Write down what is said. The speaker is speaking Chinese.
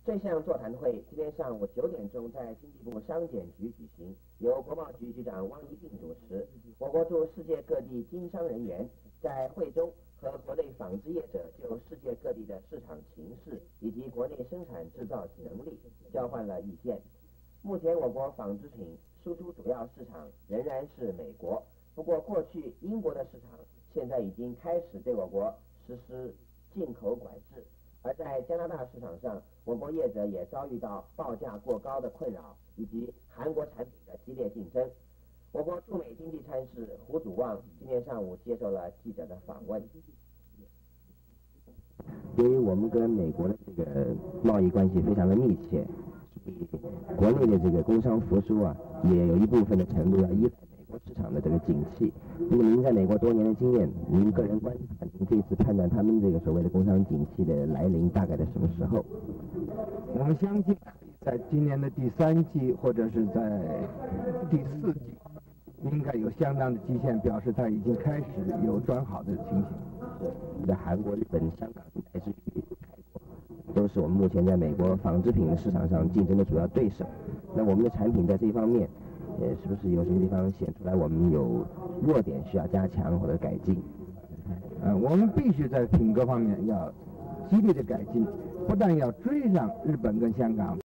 这项座谈会今天上午9点钟在经济部商检局举行，由国贸局局长汪一并主持。我国驻世界各地经商人员在会中和国内纺织业者就世界各地的市场情势以及国内生产制造能力交换了意见。目前我国纺织品输出主要市场仍然是美国，不过过去英国的市场现在已经开始对我国实施进口管制。而在加拿大市场上，我国业者也遭遇到报价过高的困扰，以及韩国产品的激烈竞争。我国驻美经济参事胡祖旺今天上午接受了记者的访问。由于我们跟美国的这个贸易关系非常的密切，所以国内的这个工商复苏也有一部分的程度要依赖美国市场的这个景气。如果您在美国多年的经验，您个人观察，您这次判断他们这个所谓的工商景气的来临大概在什么时候？ 我们相信在今年的第3季或者是在第4季，应该有相当的迹象表示它已经开始有转好的情形。 在韩国、日本、香港乃至于泰国，都是我们目前在美国纺织品的市场上竞争的主要对手。那我们的产品在这一方面，是不是有什么地方显出来我们有弱点需要加强或者改进？ 我们必须在品格方面要激烈的改进，不但要追上日本跟香港。